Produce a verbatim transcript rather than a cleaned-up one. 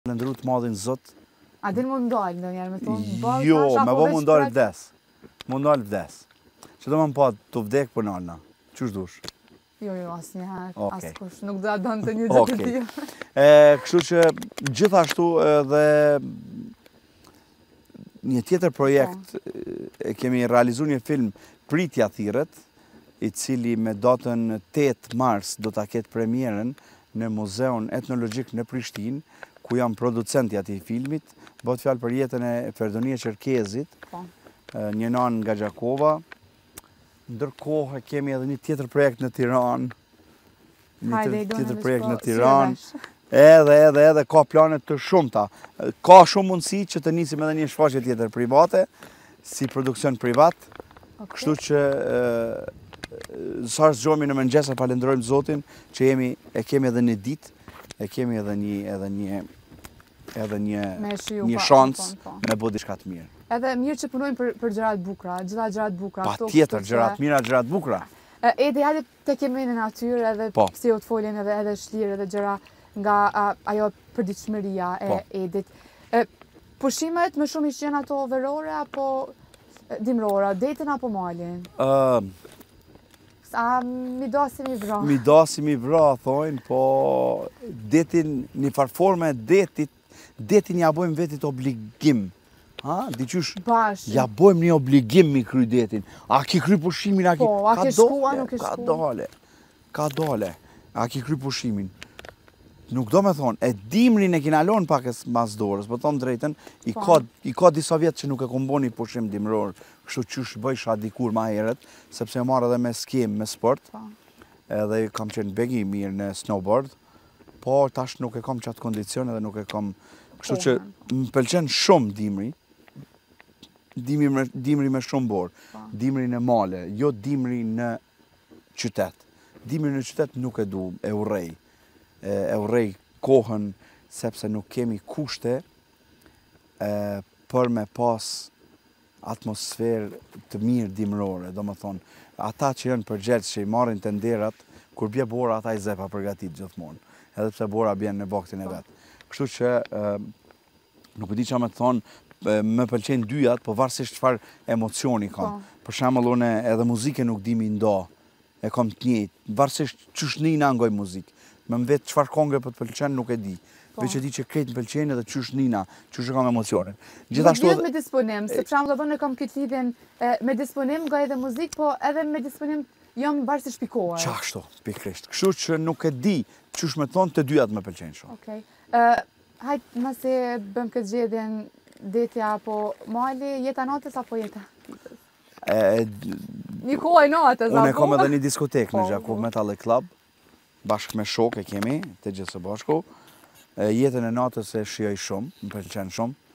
Ndru të madhin zot. A din mund ndalë ndonjëherë me thonë ballë? Jo, me bo mund ndalë vdes. Mund ndalë vdes. Që do më pa të vdek për nalna. Qysh dush? Jo, jo, asë njëherë, Okej. asë kush, nuk do donë të një gjë të Okej. tillë. E, Kështu që gjithashtu edhe një tjetër projekt e kemi realizuar një film Pritja Thirrët, i cili me datën tetë mars do ta ketë premierën në Muzeun Etnologjik në Prishtinë, ku jam producenti atij filmit. Bëhet fjalë për jetën e Ferdonia Çerkezit, Po. një nanë nga Gjakova. Ndërkohë kemi edhe një tjetër projekt në Tiranë. Një Hajde, tjetër- i do tjetër në projekt veç, në po, Tiranë. si e vesh. Edhe, edhe, edhe, ka planet të shumta. Ka shumë mundësi që të nisim edhe një shfaqje tjetër private, si produksion privat. Okej. Kështu që sa zgjohemi në mëngjes e falenderojmë Zotin që jemi e kemi edhe një ditë, e kemi edhe një edhe një edhe një Me shiju, një pa, shans po, po. me bë diçka të mirë. Edhe mirë që punojmë për, për gjërat bukura, gjitha gjërat bukura. këto, Patjetër, kështu që- gjërat mira, gjërat bukura. E, Edi, hajde të kemi në natyrë edhe Po. si o të foljen edhe edhe shlirë edhe gjëra nga a, ajo përditshmëria e Po. Edit. E, pushimet më shumë ishtë qenë ato verore apo e, dimrora, detin apo malin? Ë, A mi dasi mi vra? mi dasi mi vra, thojnë, po detin, një farforme detit, detin ja bojmë vetit obligim. Ha, diqysh, Bash. ja bojmë një obligim mi kry detin. A ki kry pushimin, a ki... Po, a ka ke shku, a dole, nuk ke Ka shku? dole, ka dole. A ki kry pushimin. Nuk do me thonë, e dimrin e kina lonë pak e mas dorës, po thonë drejten, i Po. ka, i ka disa vjetë që nuk e kom bo një pushim dimror, kështu qysh bëjsha dikur ma herët, sepse e marrë edhe me skem, me sport, Po. edhe kam qenë begi mirë në snowboard, po tash nuk e kam qatë kondicion edhe nuk e kam... Kështu që më pëlqen shumë dimri, dimri me, dimri me shumë borë, dimri në male, jo dimri në qytet. Dimri në qytet nuk e du, e urrej. E, e urrej kohën, sepse nuk kemi kushte e, për me pas atmosferë të mirë dimrore, do më thonë. Ata që janë përgjegjës që i marrin të nderat, kur bje bora ata i zepa përgatit gjithmonë, edhe pse bora bjen në baktin e vetë. Kështu që e, nuk e di qa me të thonë, e, më pëlqejnë dyjat, po varësisht çfarë emocioni kam. Po. Për shembull unë edhe muzike nuk di mi ndo, e kam të njëjtë, varësisht qysh nina ngoj muzikë. Me më vetë çfarë këngë po të pëlqen nuk e di. Po. Veç e di që krejt më pëlqejnë edhe qysh nina, qysh e kam emocionin. Gjithashtu Gjithashtu me disponim, se për shembull do bënë kam këtë lidhjen e, me disponim nga edhe muzikë, po edhe me disponim jam varësisht shpikohet. qashtu, pikrisht. Kështu që nuk e di qysh me thonë të dyjat më pëlqejnë shumë. Okej. Okay. Hajtë nëse bëm këtë gjedhjen detja apo mali, jeta natës apo jeta? E, Një kohë e natës apo? Unë e kam edhe një diskotek në Po, Gjakov po. Metal Club, bashkë me shok e kemi, të gjithë së bashku. E, Jetën e natës e shijoj shumë, më pëlqen shumë.